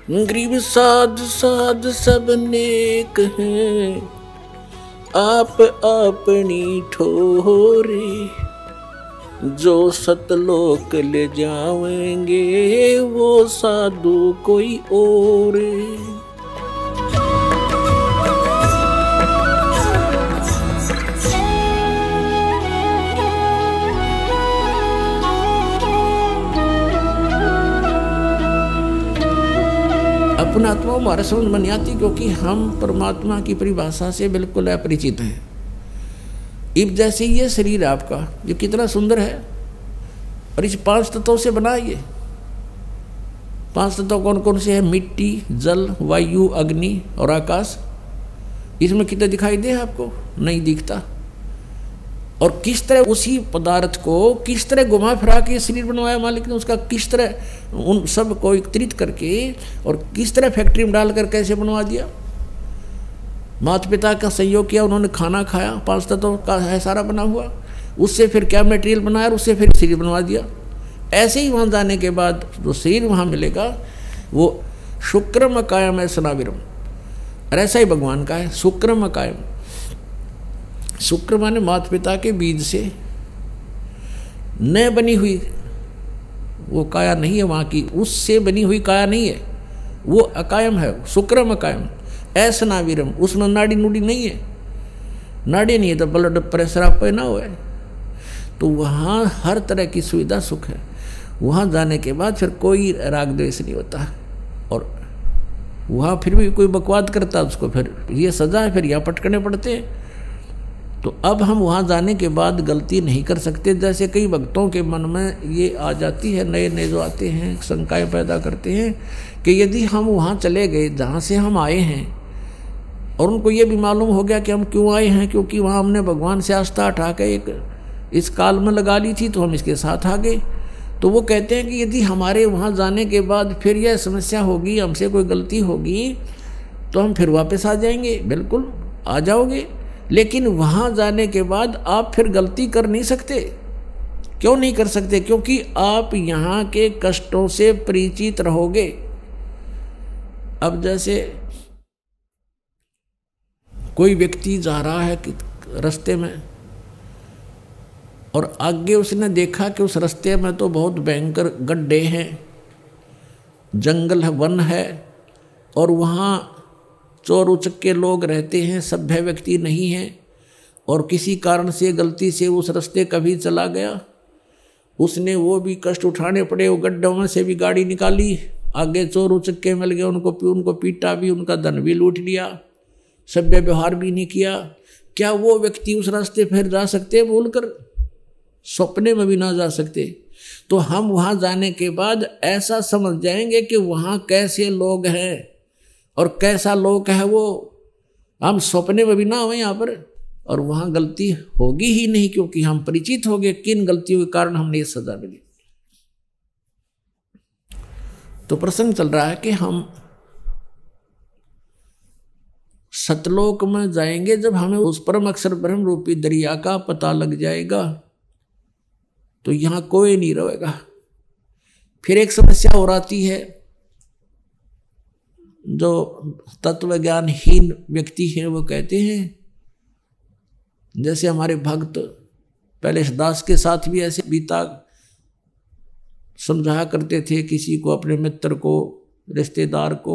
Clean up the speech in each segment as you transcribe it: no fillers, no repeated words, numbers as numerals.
गरीब साध साध सब नेक हैं, आप अपनी ठोरे, जो सतलोक ले जाएंगे वो साधु कोई और। अपना आत्मा हमारे समझ में नहीं आती, क्योंकि हम परमात्मा की परिभाषा से बिल्कुल अपरिचित हैं। इब जैसे ये शरीर आपका जो कितना सुंदर है, और इस 5 तत्वों से बना, ये 5 तत्व कौन कौन से हैं? मिट्टी, जल, वायु, अग्नि और आकाश। इसमें कितना दिखाई दे आपको? नहीं दिखता। और किस तरह उसी पदार्थ को किस तरह घुमा फिरा के शरीर बनवाया मालिक ने, उसका किस तरह उन सब को एकत्रित करके और किस तरह फैक्ट्री में डालकर कैसे बनवा दिया। माता पिता का सहयोग किया, उन्होंने खाना खाया, 5 तत्वों का है सारा बना हुआ, उससे फिर क्या मटेरियल बनाया और उससे फिर शरीर बनवा दिया। ऐसे ही वहाँ जाने के बाद जो शरीर वहाँ मिलेगा वो शुक्रम कायम है सनाविरम, और ऐसा ही भगवान का है शुक्रम कायम। शुक्र माने माता पिता के बीज से न बनी हुई वो काया नहीं है, वहाँ की उससे बनी हुई काया नहीं है, वो अकायम है, शुक्रम अकायम। ऐसा नावीरम, उसमें नाड़ी नूड़ी नहीं है, नाड़ी नहीं है तो ब्लड प्रेशर आप पे ना हो। तो वहाँ हर तरह की सुविधा सुख है। वहाँ जाने के बाद फिर कोई राग द्वेष नहीं होता, और वहाँ फिर भी कोई बकवाद करता उसको फिर ये सजा है, फिर यहाँ पटकने पड़ते हैं। तो अब हम वहाँ जाने के बाद गलती नहीं कर सकते। जैसे कई भक्तों के मन में ये आ जाती है, नए नए जो आते हैं शंकाएं पैदा करते हैं कि यदि हम वहाँ चले गए जहाँ से हम आए हैं, और उनको ये भी मालूम हो गया कि हम क्यों आए हैं, क्योंकि वहाँ हमने भगवान से आस्था उठा के एक इस काल में लगा ली थी, तो हम इसके साथ आ गए। तो वो कहते हैं कि यदि हमारे वहाँ जाने के बाद फिर यह समस्या होगी, हमसे कोई गलती होगी, तो हम फिर वापस आ जाएंगे। बिल्कुल आ जाओगे, लेकिन वहाँ जाने के बाद आप फिर गलती कर नहीं सकते। क्यों नहीं कर सकते? क्योंकि आप यहाँ के कष्टों से परिचित रहोगे। अब जैसे कोई व्यक्ति जा रहा है रास्ते में, और आगे उसने देखा कि उस रास्ते में तो बहुत भयंकर गड्ढे हैं, जंगल है, वन है, और वहाँ चोर उचक्के लोग रहते हैं, सभ्य व्यक्ति नहीं हैं, और किसी कारण से गलती से उस रास्ते कभी चला गया, उसने वो भी कष्ट उठाने पड़े, वो गड्ढों में से भी गाड़ी निकाली, आगे चोर उचक्के मिल गए, उनको पीटा भी, उनका धन भी लूट लिया, सभ्य व्यवहार भी नहीं किया। क्या वो व्यक्ति उस रास्ते फिर जा सकते? बोलकर सपने में भी ना जा सकते। तो हम वहाँ जाने के बाद ऐसा समझ जाएंगे कि वहाँ कैसे लोग हैं और कैसा लोग है वो, हम सपने में भी ना हो यहाँ पर, और वहाँ गलती होगी ही नहीं, क्योंकि हम परिचित हो गए किन गलतियों के कारण हमने ये सजा मिली। तो प्रसंग चल रहा है कि हम सतलोक में जाएंगे जब हमें उस परम अक्षर ब्रह्म रूपी दरिया का पता लग जाएगा, तो यहाँ कोई नहीं रहेगा। फिर एक समस्या और आती है, जो तत्व ज्ञानहीन व्यक्ति हैं वो कहते हैं, जैसे हमारे भक्त पहले दास के साथ भी ऐसे बीता समझाया करते थे, किसी को अपने मित्र को रिश्तेदार को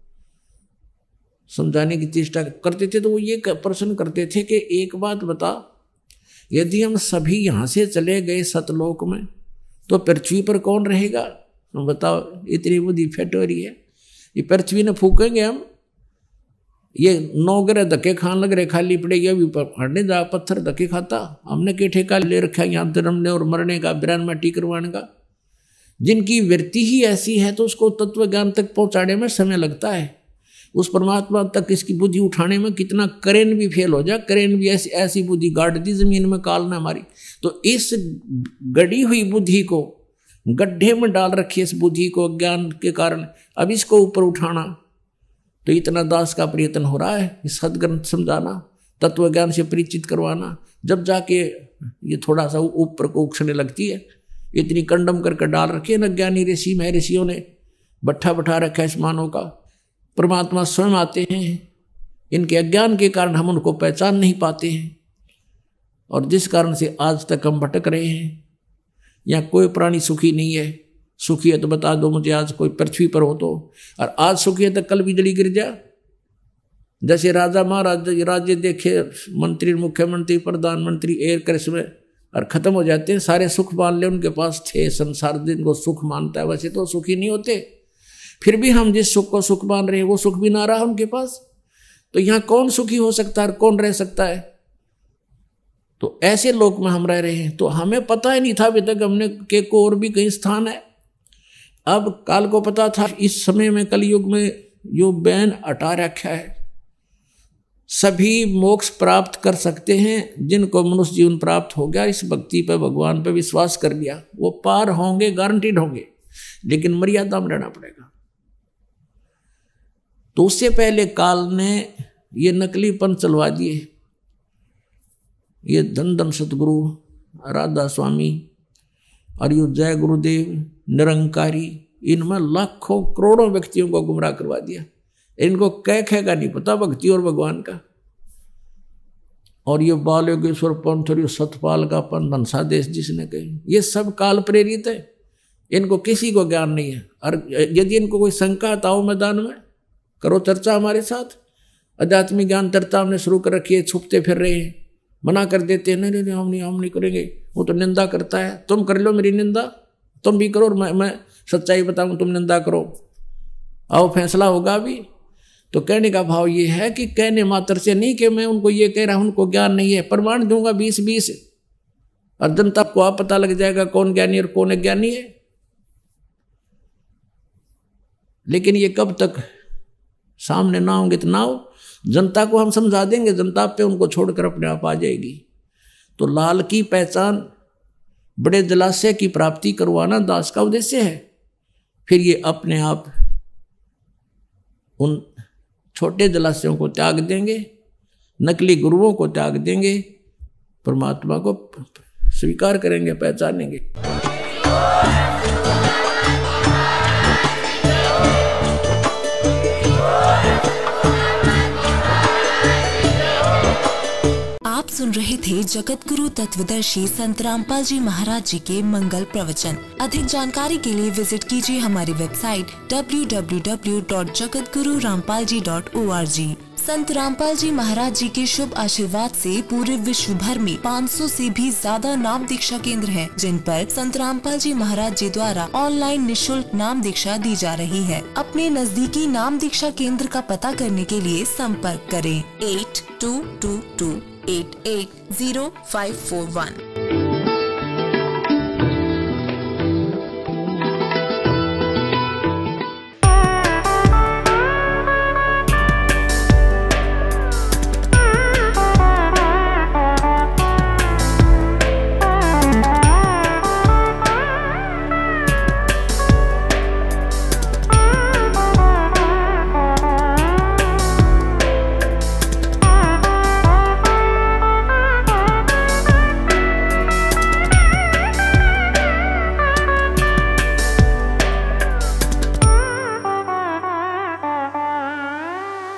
समझाने की चेष्टा करते थे, तो वो ये प्रश्न करते थे कि एक बात बता, यदि हम सभी यहाँ से चले गए सतलोक में तो पृथ्वी पर कौन रहेगा? बताओ, इतनी बुद्धि फेट हो रही है, ये पृथ्वी ने फूकेंगे हम, ये 9 ग्रह धक्के खान लग रहे, खाली पड़ेगी, अभी हटने जा पत्थर धक्के खाता। हमने के ठेका ले रखा है यहाँ जन्मने और मरने का, बिरान माटी करवाने का। जिनकी वृत्ति ही ऐसी है तो उसको तत्व ज्ञान तक पहुँचाने में समय लगता है, उस परमात्मा तक इसकी बुद्धि उठाने में कितना करेन भी फेल हो जाए, करेन भी ऐसी बुद्धि गाड़ दी जमीन में काल ने हमारी। तो इस गड़ी हुई बुद्धि को गड्ढे में डाल रखी, इस बुद्धि को अज्ञान के कारण, अब इसको ऊपर उठाना, तो इतना दास का प्रयत्न हो रहा है, इस सदग्रंथ समझाना, तत्व ज्ञान से परिचित करवाना, जब जाके ये थोड़ा सा ऊपर को उछलने लगती है। इतनी कंडम करके डाल रखी है न ज्ञानी ऋषि महर्षियों ने, भट्ठा बैठा रखा है इस मानव का। परमात्मा स्वयं आते हैं, इनके अज्ञान के कारण हम उनको पहचान नहीं पाते हैं, और जिस कारण से आज तक हम भटक रहे हैं। यहाँ कोई प्राणी सुखी नहीं है। सुखी है तो बता दो मुझे, आज कोई पृथ्वी पर हो तो। और आज सुखी है तो कल बिजली गिर जा। जैसे राजा महाराज राज्य देखे, मंत्री मुख्यमंत्री प्रधानमंत्री एयर क्रैश में और खत्म हो जाते हैं, सारे सुख मान ले उनके पास थे, संसार जिनको सुख मानता है वैसे तो सुखी नहीं होते। फिर भी हम जिस सुख को सुख मान रहे हैं वो सुख भी ना रहा उनके पास, तो यहाँ कौन सुखी हो सकता है, कौन रह सकता है? तो ऐसे लोक में हम रह रहे हैं। तो हमें पता ही नहीं था अभी तक हमने के को और भी कहीं स्थान है। अब काल को पता था, इस समय में कलयुग में जो बैन हटा रखा है, सभी मोक्ष प्राप्त कर सकते हैं। जिनको मनुष्य जीवन प्राप्त हो गया, इस भक्ति पे भगवान पे विश्वास कर लिया, वो पार होंगे, गारंटीड होंगे, लेकिन मर्यादा में रहना पड़ेगा। तो उससे पहले काल ने ये नकलीपन चलवा दिए। ये धन धन सतगुरु राधा स्वामी और ये जय गुरुदेव निरंकारी, इनमें लाखों करोड़ों व्यक्तियों को गुमराह करवा दिया। इनको कह का नहीं पता भक्ति और भगवान का। और ये बाल योगेश्वर पंथ और ये सतपाल का अपन धनसा देश जिसने कही, ये सब काल प्रेरित है। इनको किसी को ज्ञान नहीं है। और यदि इनको कोई शंका ताओ मैदान में करो चर्चा हमारे साथ। आध्यात्मिक ज्ञान चर्चा हमने शुरू कर रखी है, छुपते फिर रहे हैं, मना कर देते हैं, नहीं हम नहीं करेंगे, वो तो निंदा करता है। तुम कर लो मेरी निंदा, तुम भी करो, और मैं सच्चाई बताऊं, तुम निंदा करो, आओ फैसला होगा अभी। तो कहने का भाव ये है कि कहने मात्र से नहीं कि मैं उनको ये कह रहा हूं उनको ज्ञान नहीं है। प्रमाण दूंगा 20-20, और जनता को आप पता लग जाएगा कौन ज्ञानी और कौन अज्ञानी है। लेकिन ये कब तक सामने ना होंगे तो ना हो। जनता को हम समझा देंगे, जनता पे उनको छोड़कर अपने आप आ जाएगी। तो लाल की पहचान, बड़े जलाशय की प्राप्ति करवाना दास का उद्देश्य है। फिर ये अपने आप उन छोटे जलाशयों को त्याग देंगे, नकली गुरुओं को त्याग देंगे, परमात्मा को स्वीकार करेंगे, पहचानेंगे। आप सुन रहे थे जगत गुरु तत्वदर्शी संत रामपाल जी महाराज जी के मंगल प्रवचन। अधिक जानकारी के लिए विजिट कीजिए हमारी वेबसाइट www.jagatgururampalji.org। संत रामपाल जी महाराज जी के शुभ आशीर्वाद से पूरे विश्व भर में 500 से भी ज्यादा नाम दीक्षा केंद्र हैं, जिन पर संत रामपाल जी महाराज जी द्वारा ऑनलाइन निशुल्क नाम दीक्षा दी जा रही है। अपने नजदीकी नाम दीक्षा केंद्र का पता करने के लिए संपर्क करें 8222880541।